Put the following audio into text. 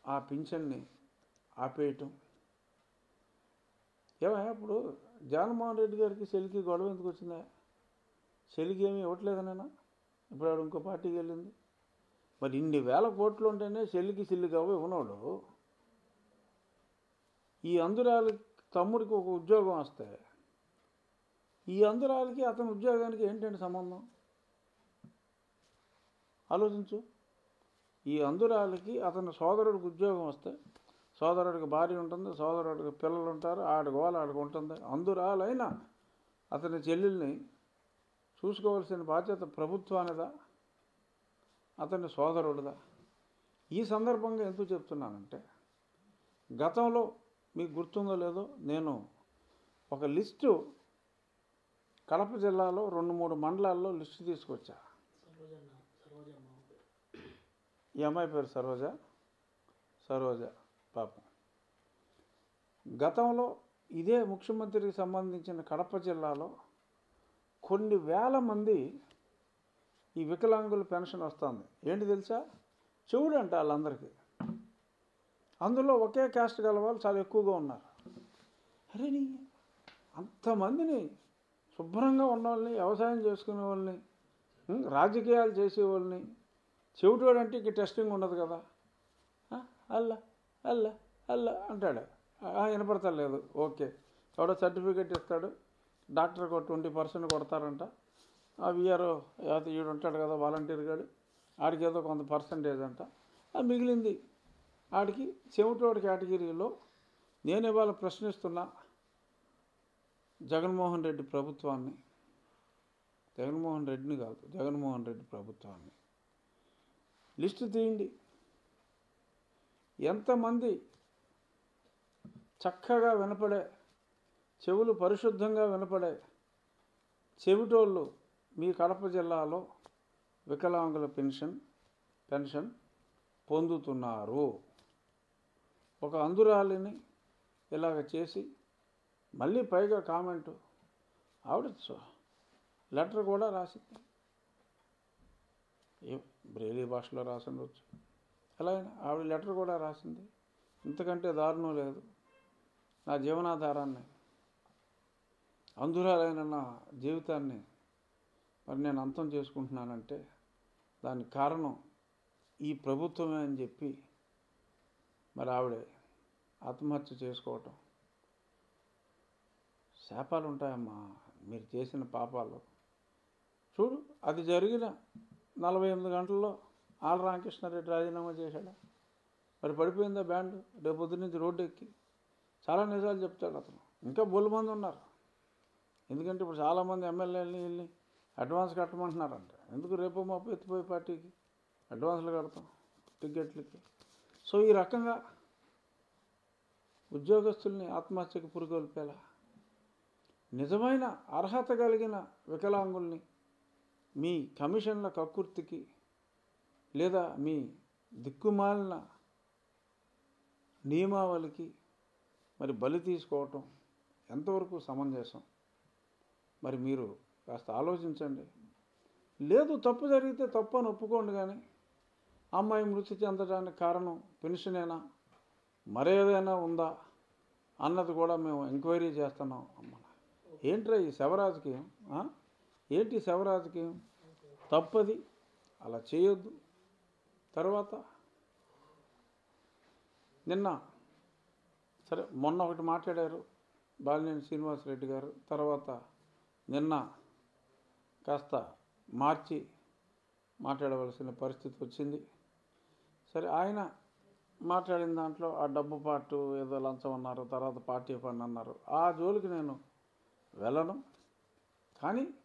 ఆ పింఛన్ని ఆపేయటం. ఏమయ్యా ఇప్పుడు జగన్మోహన్ రెడ్డి గారికి చెల్లికి గొడవ ఎందుకు వచ్చిందా? చెల్లికి ఏమీ ఇవ్వట్లేదనేనా? ఇప్పుడు ఆవిడ ఇంకో పార్టీకి వెళ్ళింది. మరి ఇన్ని వేల కోట్లు ఉంటేనే చెల్లికి సిల్లిగవ్వ ఇవ్వనోడు ఈ అందురాలి తమ్ముడికి ఒక ఉద్యోగం వస్తే ఈ అందురాలికి అతని ఉద్యోగానికి ఏంటంటే సంబంధం? ఆలోచించు. ఈ అందురాలికి అతని సోదరుడికి ఉద్యోగం వస్తే సోదరుడికి భార్య ఉంటుంది, సోదరుడికి పిల్లలు ఉంటారు, ఆడగోల ఆడికి ఉంటుంది. అందురాలైనా అతని చెల్లెల్ని చూసుకోవాల్సిన బాధ్యత ప్రభుత్వానిదా, అతని సోదరుడిదా? ఈ సందర్భంగా ఎందుకు చెప్తున్నానంటే, గతంలో మీకు గుర్తుందో లేదో నేను ఒక లిస్టు కడప జిల్లాలో 2-3 మండలాల్లో లిస్టు తీసుకొచ్చా. ఈ అమ్మాయి పేరు సరోజ పాపం. గతంలో ఇదే ముఖ్యమంత్రికి సంబంధించిన కడప జిల్లాలో కొన్ని వేల మంది ఈ వికలాంగుల పెన్షన్ వస్తుంది. ఏంటి తెలుసా? చెవుడంట వాళ్ళందరికీ. అందులో ఒకే క్యాస్ట్ గల వాళ్ళు చాలా ఎక్కువగా ఉన్నారు. అరే నీ అంతమందిని శుభ్రంగా ఉన్న వాళ్ళని, వ్యవసాయం చేసుకునే వాళ్ళని, రాజకీయాలు చేసేవాళ్ళని చెవిటోడంటే ఇక టెస్టింగ్ ఉండదు కదా, అల్ల అల్ల అల్ల అంటాడు, వినపడతలేదు. ఓకే, ఎవడో సర్టిఫికేట్ ఇస్తాడు, డాక్టర్కి 20% కొడతారంట. ఆ విఆర్ఓ ఈడు ఉంటాడు కదా వాలంటీర్ గాడు, ఆడికి ఏదో కొంత పర్సంటేజ్ అంట. మిగిలింది ఆడికి చెవిటోడి కేటగిరీలో. నేను ఇవాళ ప్రశ్నిస్తున్నా జగన్మోహన్ రెడ్డి ప్రభుత్వాన్ని, జగన్మోహన్ రెడ్డిని కాదు, జగన్మోహన్ రెడ్డి ప్రభుత్వాన్ని. లిస్టు తీయండి. ఎంతమంది చక్కగా వినపడే, చెవులు పరిశుద్ధంగా వినపడే చెవిటోళ్ళు మీ కడప జిల్లాలో వికలాంగుల పెన్షన్ పొందుతున్నారు? ఒక అందురాలిని ఇలాగ చేసి మళ్ళీ పైగా కామెంటు, ఆవిడ లెటర్ కూడా రాసింది. బ్రెయిలీ భాషలో రాసిండొచ్చు, ఎలా అయినా ఆవిడ లెటర్ కూడా రాసింది. ఇంతకంటే దారుణం లేదు. నా జీవనాధారాన్ని, అందురాలైన నా జీవితాన్ని మరి నేను అంతం చేసుకుంటున్నానంటే దానికి కారణం ఈ ప్రభుత్వమే అని చెప్పి మరి ఆవిడే ఆత్మహత్య చేసుకోవటం. శాపాలు ఉంటాయమ్మా మీరు చేసిన పాపాలు. చూడు, అది జరిగిన 48 గంటల్లో ఆళ్ళ రామకృష్ణారెడ్డి రాజీనామా చేశాడా? మరి పడిపోయిందా బ్యాండ్? రేపు పొద్దున్న నుంచి రోడ్డు ఎక్కి చాలా నిజాలు చెప్తాడు అతను. ఇంకా బొల్లుమంది ఉన్నారు. ఎందుకంటే ఇప్పుడు చాలామంది ఎమ్మెల్యేలని వెళ్ళి అడ్వాన్స్ కట్టమంటున్నారంట. ఎందుకు? రేపు మాపు ఎత్తిపోయే పార్టీకి అడ్వాన్స్లు కడతాం టికెట్లకి. సో ఈ రకంగా ఉద్యోగస్తుల్ని ఆత్మహత్యకు పురికొల్పేలా నిజమైన అర్హత కలిగిన వికలాంగుల్ని మీ కమిషన్ల కక్కుర్తికి లేదా మీ దిక్కుమాలిన నియమావళికి మరి బలి తీసుకోవటం ఎంతవరకు సమంజసం? మరి మీరు కాస్త ఆలోచించండి. లేదు, తప్పు జరిగితే తప్పు అని ఒప్పుకోండి. కానీ అమ్మాయి మృతి చెందడానికి కారణం పెన్షనేనా, మరేదైనా ఉందా అన్నది కూడా మేము ఎంక్వైరీ చేస్తున్నాం. అమ్మ ఏంట్రా ఈ శవరాజకీయం? ఏంటి శవరాజకీయం? తప్పది, అలా చేయొద్దు. తర్వాత నిన్న సరే మొన్న ఒకటి మాట్లాడారు బాలినేని శ్రీనివాసరెడ్డి గారు. తర్వాత నిన్న కాస్త మార్చి మాట్లాడవలసిన పరిస్థితి వచ్చింది. సరే, ఆయన మాట్లాడిన దాంట్లో ఆ డబ్బు పాటు ఏదో లంచం అన్నారు, తర్వాత పార్టీ ఫండ్ అన్నారు. ఆ జోలికి నేను వెళ్ళను. కానీ